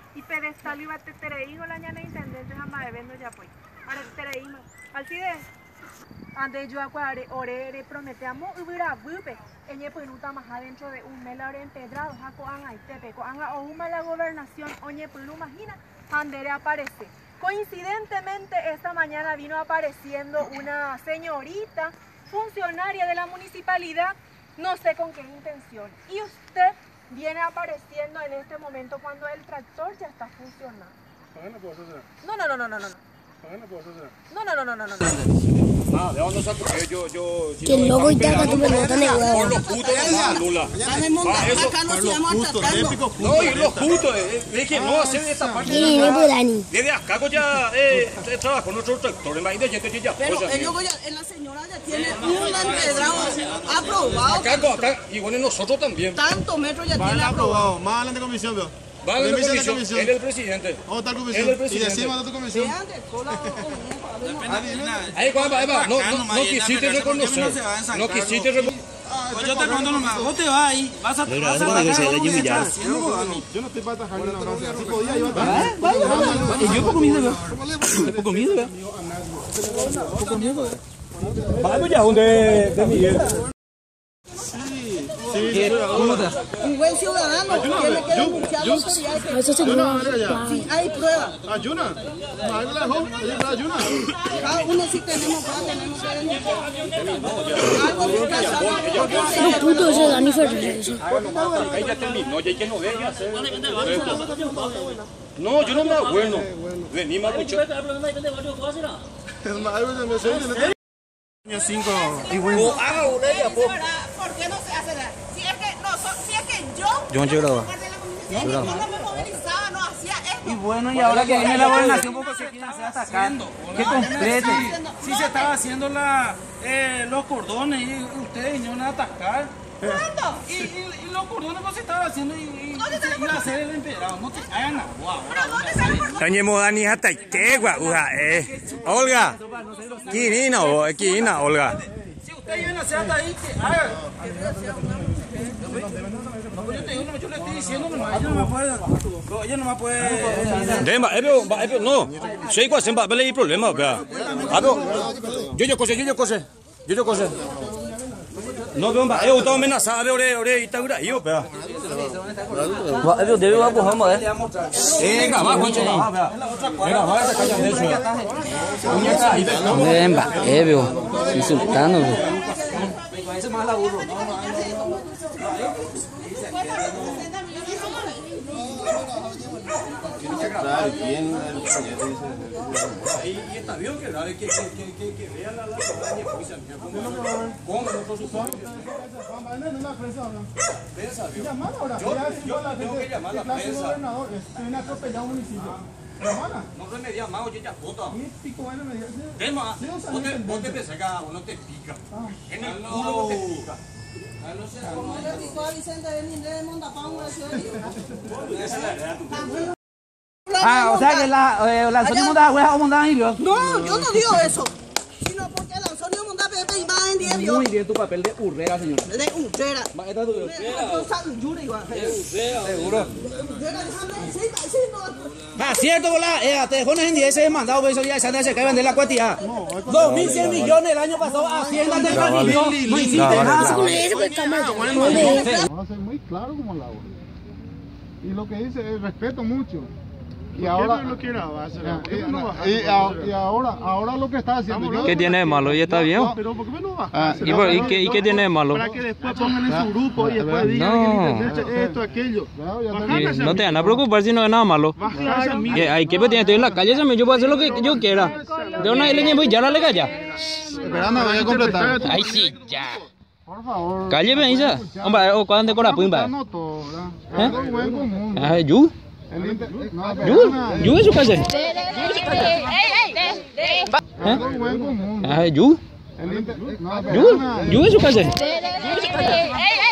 Y pedestal iba a tetereijo la ñana intendente jamás de vendo ya pues. Ahora tetereima. Así de. Ande yo acuare ore prometemos ubira bupe. Eñe pues nuta más adentro de un mes la hora empedrado. Jaco anga y tepe. Co anga o uma la gobernación. Oñe pues lo imagina. Andere aparece. Coincidentemente esta mañana vino apareciendo una señorita funcionaria de la municipalidad. No sé con qué intención. Y usted viene apareciendo en este momento cuando el tractor ya está funcionando. No. No, ¿de dónde saco? Que luego ya cuando me notan el huevo. Los putos anula. No, y los putos. Es que no hacer esta parte. Desde acá ya trabajo con otro tractor. Imagínate, ya. Pero ellos ya, la señora ya tiene un empedrado aprobado. Acá, y bueno, nosotros también. Tantos metros ya tiene aprobado. Más adelante comisión, veo. Vale, él es el presidente. Otra comisión. Y decimos de tu comisión. Ahí va. No quisiste reconocer. No quisiste reconocer. Yo te cuento nomás. Vos te vas ahí. Vas a Yo no estoy para atajar una cosa. Si podía, iba a atajar. Yo poco miedo, poco miedo. Vamos ya, de Miguel. Un buen ciudadano tiene que denunciar a las autoridades. Si hay pruebas. Ayuna. Ayuna. Cada uno sí tenemos pruebas, tenemos que denunciar. Algo que está pasando. Los putos se dan y ferreros. Ella terminó, ya que no deje hacer. No, yo no me acuerdo. Vení, Marucho. Año 5 y bueno. Haga una ella, po. ¿Por qué no se hace nada? Si es que Yo no grababa. no me movilizaba, no hacía esto. Y bueno, y ahora que viene la gobernación, ¿cómo se quieren hacer atacando? Que complete. Si se estaba haciendo los cordones y ustedes vinieron a atacar. ¿Cuándo? Y los cordones no se estaban haciendo y iba a hacer el empedrado. No te hagan agua. ¿Pero dónde sale por dónde? Tanya modani hata kegwa Olga. Kirina Olga. Si ustedes vienen a hacer hasta ahí, que hagan. Yo le estoy diciendo nomás, ella no me puede. Demba, no. Sei qua semba bele problema, ba. Yo cose. No veo ba, eu tô amenazado, ore Itaura, eu, ba. Eu debe va por ramo, Va, Juancho, va. Venga, va esa calle de eso. Demba, insultando. Y está bien que vean la policía. ¿Cómo no por su parte? Yo tengo que llamar a la prensa. No remedia más, oye, ya foto. Tema, vos te pensás que uno te pica. En el culo te pica. Como le picó a Vicente de Mindre de Mondapán, O sea que la Antonio Mondá hueá o Mondá y Dios. No, yo no digo eso. Sino porque la Antonio Mondá Pepe iba en 10 Dios. Muy bien tu papel de urrera, señor. De urrera. Esta es tu seguro. Ah, cierto, volá, te dejones en 10 ese mandado, eso ya se cae vender la cuantía. 2.100 millones el año pasado, Hacienda te calificó, no hiciste nada. Va a ser muy claro como el agua. Y lo que dice es respeto mucho. Y ahora lo quiere y ahora lo que está haciendo. ¿Qué tiene de malo? ¿Y está bien? Pero ¿por qué no baja? ¿Y qué tiene de malo? Para que después pongan en su grupo y después digan esto, aquello. No te van a preocupar si no es nada malo. Hay que estoy en la calle, yo puedo hacer lo que yo quiera. De una leña voy ya la lega ya. Esperando, voy a completar. Ay, sí, ya. Por favor. Calle me dice. Hombre, o cuando decora pimba. ¿Yu? ¿Yu es su calle? ¿Yu? ¿Yu es su calle?